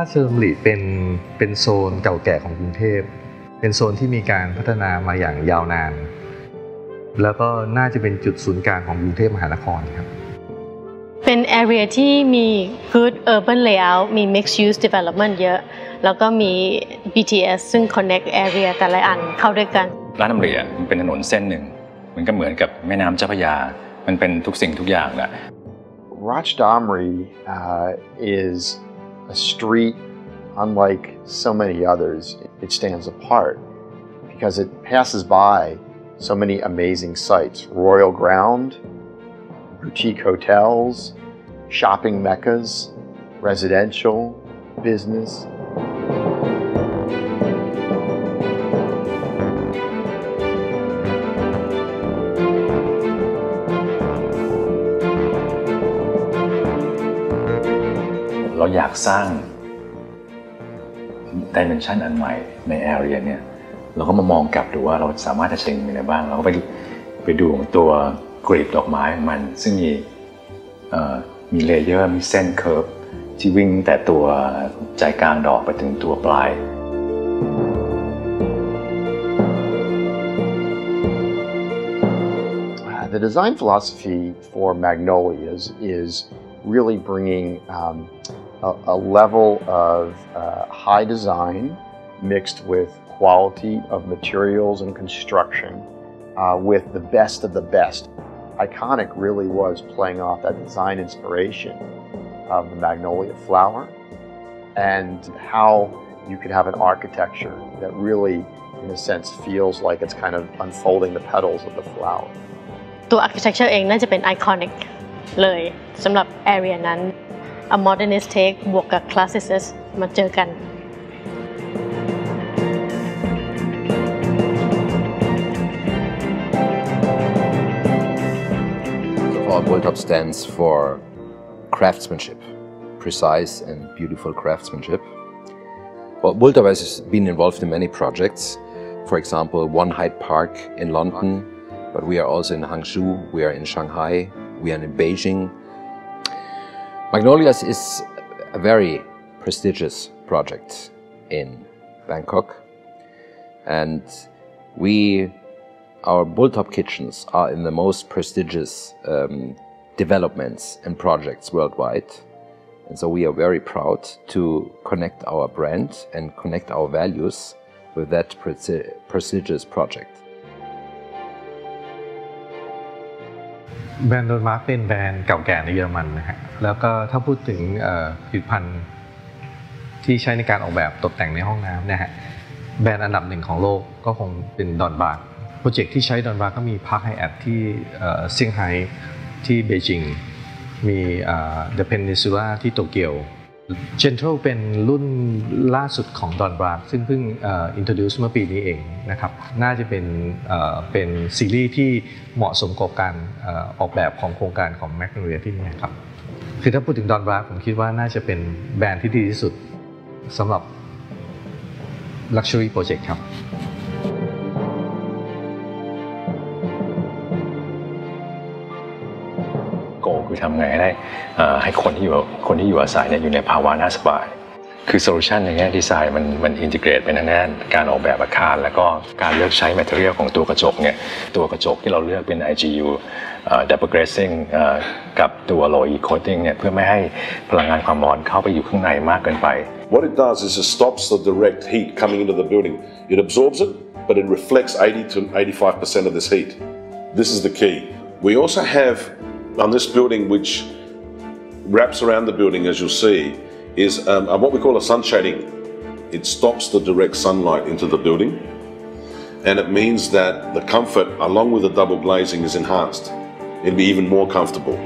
ราชดำริเป็นโซนเก่าแก่ของกรุงเทพเป็นโซนที่มีการพัฒนามาอย่างยาวนานแล้วก็น่าจะเป็นจุดศูนย์กลางของกรุงเทพมหานครครับเป็น area ที่มี good urban layout มี mixed use development เยอะแล้วก็มี BTS ซึ่ง connect area แต่ละอันเข้าด้วยกันราชดำริมันเป็นถนนเส้นหนึ่งมันก็เหมือนกับแม่น้ำเจ้าพระยามันเป็นทุกสิ่งทุกอย่างแหละ Ratchdamri is a street unlike so many others. It stands apart because it passes by so many amazing sites: royal ground, boutique hotels, shopping meccas, residential, business. เราอยากสร้าง dimension อันใหม่ใน area เนี่ยเราก็มามองกลับดูว่าเราสามารถจะเชิงมีอะไรบ้างเราก็ไปดูตัวกรีบดอกไม้ของมันซึ่งมีเลเยอร์มีเส้นเคิร์ฟที่วิ่งแต่ตัวใจกลางดอกไปถึงตัวปลาย The design philosophy for Magnolias is really bringing a level of high design mixed with quality of materials and construction with the best of the best. Iconic really was playing off that design inspiration of the magnolia flower and how you could have an architecture that really, in a sense, feels like it's kind of unfolding the petals of the flower. ตัว architecture เองน่าจะเป็น iconic เลยสำหรับ area นั้น a modernist take บวกกับ classicist มาเจอกัน Bulltop stands for craftsmanship, precise and beautiful craftsmanship. Well, Bulltop has been involved in many projects. For example, One Hyde Park in London, but we are also in Hangzhou, we are in Shanghai, we are in Beijing. Magnolias is a very prestigious project in Bangkok, and our Bulltop kitchens are in the most prestigious developments and projects worldwide. And so we are very proud to connect our brand and connect our values with that prestigious project. แบรนด์โดนมาร์คเป็นแบรนด์เก่าแก่ในเยอรมันนะฮะแล้วก็ถ้าพูดถึงผลิตภัณฑ์ที่ใช้ในการออกแบบตกแต่งในห้องน้ำนะฮะแบรนด์อันดับหนึ่งของโลกก็คงเป็นดอนบาร์โปรเจกต์ที่ใช้ดอนบาร์ก็มีพาร์คไฮแอทที่เซี่ยงไฮ้ที่เบจิงมีเดอะเพนินซูล่าที่โตเกียวเจนทรัลเป็นรุ่นล่าสุดของดอนบาร์ซึ่งเพิ่งintroduce เมื่อปีนี้เองนะครับน่าจะเป็นซีรีส์ที่เหมาะสมกับการออกแบบของโครงการของ Magnolia ที่นี่ครับคือถ้าพูดถึงดอนบาร์ผมคิดว่าน่าจะเป็นแบรนด์ที่ดีที่สุดสำหรับ Luxury Project ครับคือทำไงได้ให้คนที่อยู่อาศัยเนี่ยอยู่ในภาวะน่าสบายคือโซลูชันในแง่ดีไซน์มันอินทิเกรตเป็นแน่นการออกแบบอาคารแล้วก็การเลือกใช้แมทเทอเรียลของตัวกระจกเนี่ยตัวกระจกที่เราเลือกเป็น IGU double glazing กับตัว low E coating เนี่ยเพื่อไม่ให้พลังงานความร้อนเข้าไปอยู่ข้างในมากเกินไป What it does is it stops the direct heat coming into the building. It absorbs it, but it reflects 80 to 85% of this heat. This is the key. We also have on this building, which wraps around the building, as you'll see, is what we call a sun shading. It stops the direct sunlight into the building, and it means that the comfort, along with the double glazing, is enhanced. It'll be even more comfortable.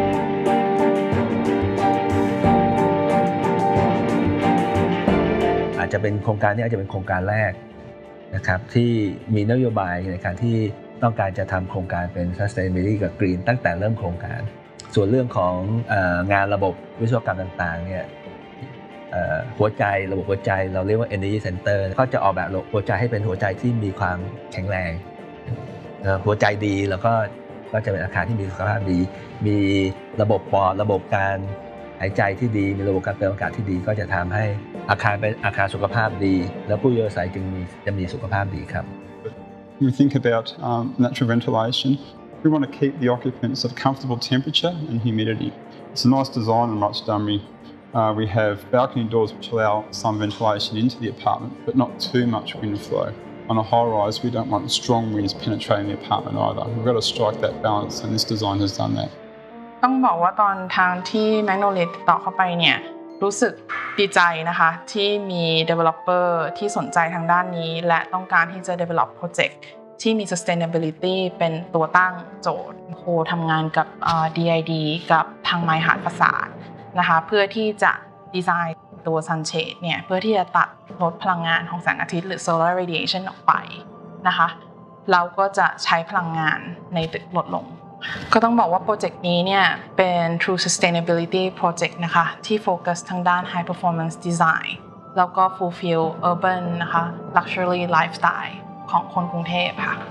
อาจจะเป็นโครงการนี้อาจจะเป็นโครงการแรกนะครับที่มีนโยบายในการที่ต้องการจะทำโครงการเป็น Sustainability กับ Green ตั้งแต่เริ่มโครงการส่วนเรื่องของงานระบบวิศวกรรมต่างๆเนี่ยหัวใจระบบหัวใจเราเรียกว่า Energy Center ก็จะออกแบบหัวใจให้เป็นหัวใจที่มีความแข็งแรงหัวใจดีแล้วก็จะเป็นอาคารที่มีสุขภาพดีมีระบบปอดระบบการหายใจที่ดีมีระบบการเติมอากาศที่ดีก็จะทำให้อาคารเป็นอาคารสุขภาพดีแล้วผู้อยู่อาศัยจะมีสุขภาพดีครับ When we think about natural ventilation, we want to keep the occupants at a comfortable temperature and humidity. It's a nice design in Roxdumry. We have balcony doors which allow some ventilation into the apartment, but not too much wind flow. On a high-rise, we don't want strong winds penetrating the apartment either. We've got to strike that balance, and this design has done that. ต้องบอกว่าตอนทางที่ Magnolia ติดต่อเข้าไปเนี่ยรู้สึกดีใจนะคะที่มี developer ที่สนใจทางด้านนี้และต้องการที่จะ develop project ที่มี sustainability เป็นตัวตั้งโจทย์โคทำงานกับ DID กับทางไม้หาดประสาทนะคะเพื่อที่จะดีไซน์ตัว sunshade เนี่ยเพื่อที่จะตัดลดพลังงานของแสงอาทิตย์หรือ solar radiation ออกไปนะคะเราก็จะใช้พลังงานในตึกลดลงก็ต้องบอกว่าโปรเจกต์นี้เนี่ยเป็น True Sustainability Project นะคะที่โฟกัสทางด้าน High Performance Design แล้วก็ Fulfill Urban นะคะ Luxury Lifestyle ของคนกรุงเทพค่ะ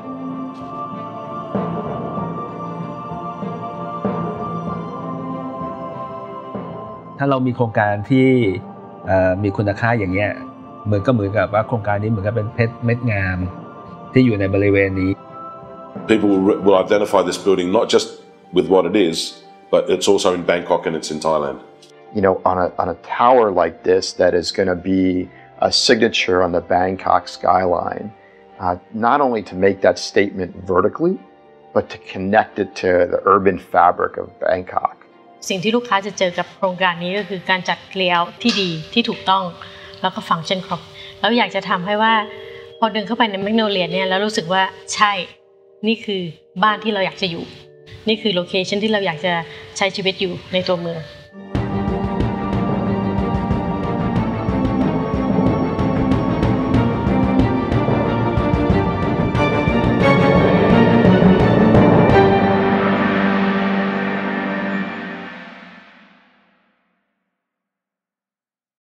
ถ้าเรามีโครงการที่มีคุณค่าอย่างเงี้ยเหมือนกับว่าโครงการนี้เหมือนกับเป็นเพชรเม็ดงามที่อยู่ในบริเวณนี้ People will identify this building not just with what it is, but it's also in Bangkok and it's in Thailand. You know, on a tower like this that is going to be a signature on the Bangkok skyline, not only to make that statement vertically, but to connect it to the urban fabric of Bangkok. สิ่งที่ลูกค้าจะเจอกับโครงการนี้ก็คือการจัดเลเยอร์ที่ดีที่ถูกต้องแล้วก็ฟังก์ชันครบแล้วอยากจะทำให้ว่าพอเดินเข้าไปในแมกโนเลียเนี่ยแล้วรู้สึกว่าใช่นี่คือบ้านที่เราอยากจะอยู่นี่คือโลเคชั่นที่เราอยากจะใช้ชีวิตอยู่ในตัวเมือง